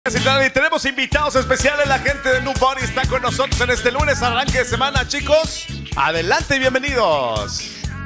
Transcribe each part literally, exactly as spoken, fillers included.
Y tenemos invitados especiales, la gente de Nubody está con nosotros en este lunes, arranque de semana, chicos. Adelante y bienvenidos.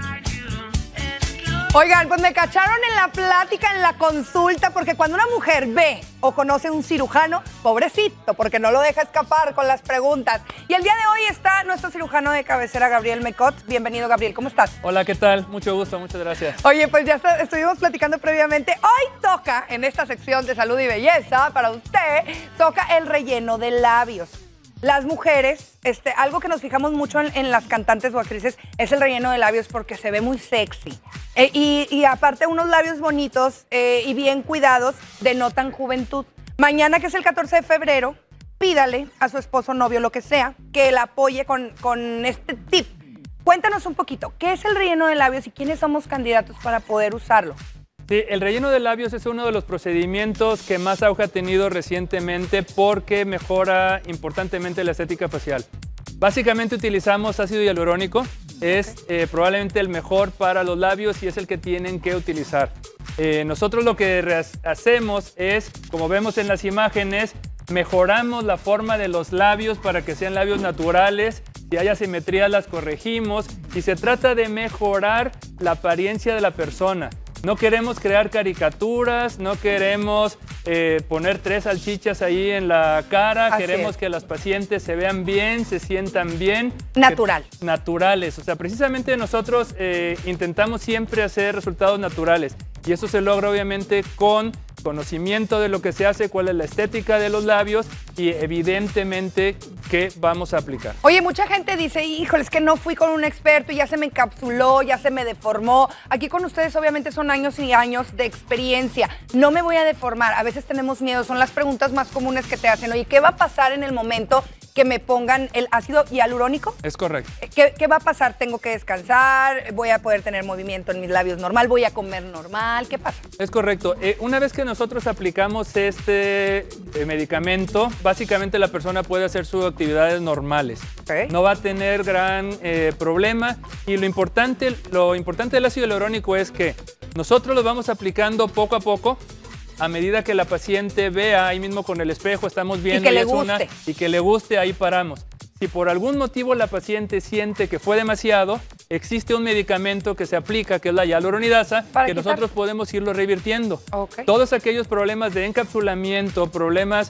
Oigan, pues me cacharon en la plática, en la consulta, porque cuando una mujer ve o conoce a un cirujano, pobrecito, porque no lo deja escapar con las preguntas. Y el día de hoy está nuestro cirujano de cabecera, Gabriel Mecot. Bienvenido, Gabriel, ¿cómo estás? Hola, ¿qué tal? Mucho gusto, muchas gracias. Oye, pues ya está, estuvimos platicando previamente. Hoy toca, en esta sección de salud y belleza, para usted, toca el relleno de labios. Las mujeres, este, algo que nos fijamos mucho en, en las cantantes o actrices es el relleno de labios porque se ve muy sexy. Eh, y, y aparte unos labios bonitos eh, y bien cuidados denotan juventud. Mañana, que es el catorce de febrero, pídale a su esposo, novio, lo que sea, que la apoye con, con este tip. Cuéntanos un poquito, ¿qué es el relleno de labios y quiénes somos candidatos para poder usarlo? Sí, el relleno de labios es uno de los procedimientos que más auge ha tenido recientemente porque mejora importantemente la estética facial. Básicamente utilizamos ácido hialurónico, es eh, probablemente el mejor para los labios y es el que tienen que utilizar. Eh, nosotros lo que hacemos es, como vemos en las imágenes, mejoramos la forma de los labios para que sean labios naturales. Si hay asimetrías las corregimos y se trata de mejorar la apariencia de la persona. No queremos crear caricaturas, no queremos eh, poner tres salchichas ahí en la cara, Así queremos es. que las pacientes se vean bien, se sientan bien. Natural. Que, naturales, o sea, precisamente nosotros eh, intentamos siempre hacer resultados naturales y eso se logra obviamente con conocimiento de lo que se hace, cuál es la estética de los labios y evidentemente qué vamos a aplicar. Oye, mucha gente dice, híjole, es que no fui con un experto y ya se me encapsuló, ya se me deformó. Aquí con ustedes obviamente son años y años de experiencia. No me voy a deformar. A veces tenemos miedo, son las preguntas más comunes que te hacen. Oye, ¿qué va a pasar en el momento que me pongan el ácido hialurónico? Es correcto. ¿Qué, ¿Qué va a pasar? ¿Tengo que descansar? ¿Voy a poder tener movimiento en mis labios normal? ¿Voy a comer normal? ¿Qué pasa? Es correcto. Eh, una vez que nosotros aplicamos este eh, medicamento, básicamente la persona puede hacer sus actividades normales. Okay. No va a tener gran eh, problema y lo importante, lo importante del ácido hialurónico es que nosotros lo vamos aplicando poco a poco. A medida que la paciente vea, ahí mismo con el espejo estamos viendo y que le es una, guste. y que le guste, ahí paramos. Si por algún motivo la paciente siente que fue demasiado, existe un medicamento que se aplica, que es la hialuronidasa, Para que quitar. nosotros podemos irlo revirtiendo. Okay. Todos aquellos problemas de encapsulamiento, problemas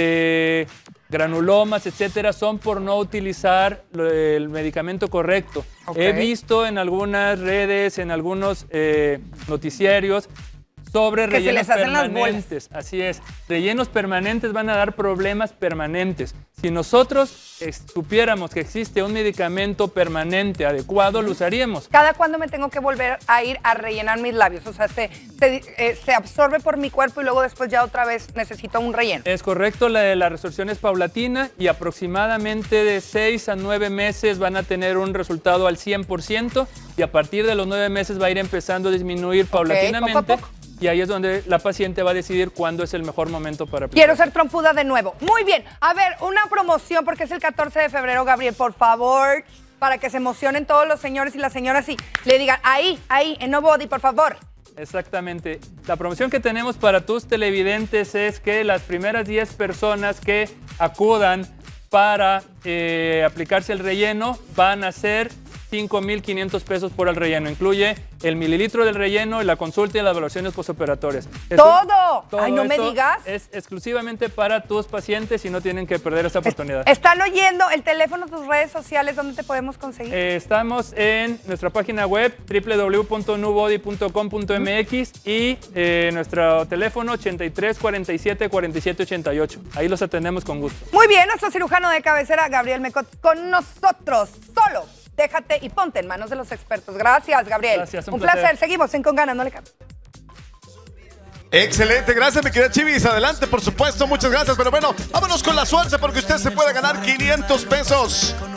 de granulomas, etcétera, son por no utilizar el medicamento correcto. Okay. He visto en algunas redes, en algunos eh, noticiarios, sobre Que se rellenos les hacen las bolas. permanentes. Así es. Rellenos permanentes van a dar problemas permanentes. Si nosotros eh, supiéramos que existe un medicamento permanente adecuado, lo usaríamos. ¿Cada cuándo me tengo que volver a ir a rellenar mis labios? O sea, se, se, eh, se absorbe por mi cuerpo y luego después ya otra vez necesito un relleno. Es correcto, la, la resorción es paulatina y aproximadamente de seis a nueve meses van a tener un resultado al cien por ciento y a partir de los nueve meses va a ir empezando a disminuir paulatinamente. poco a poco. Y ahí es donde la paciente va a decidir cuándo es el mejor momento para aplicar. Quiero ser trompuda de nuevo. Muy bien. A ver, una promoción porque es el catorce de febrero, Gabriel, por favor, para que se emocionen todos los señores y las señoras y le digan, ahí, ahí, en Nubody, por favor. Exactamente. La promoción que tenemos para tus televidentes es que las primeras diez personas que acudan para eh, aplicarse el relleno van a ser cinco mil quinientos pesos por el relleno. Incluye el mililitro del relleno, la consulta y las evaluaciones postoperatorias. ¡Todo! Todo Ay, no me esto digas. Es exclusivamente para tus pacientes y no tienen que perder esta oportunidad. Están oyendo el teléfono, tus redes sociales, ¿dónde te podemos conseguir? Eh, estamos en nuestra página web doble u doble u doble u punto nubody punto com punto m x y eh, nuestro teléfono ochenta y tres cuarenta y siete cuarenta y siete ochenta y ocho. Ahí los atendemos con gusto. Muy bien, nuestro cirujano de cabecera, Gabriel Mecot, con nosotros. Solo déjate y ponte en manos de los expertos. Gracias, Gabriel. Gracias, un un placer. placer. Seguimos en Con Ganas, no le cambies. Excelente, gracias mi querida Chivis, adelante por supuesto, muchas gracias, pero bueno, vámonos con la suerte porque usted se puede ganar quinientos pesos.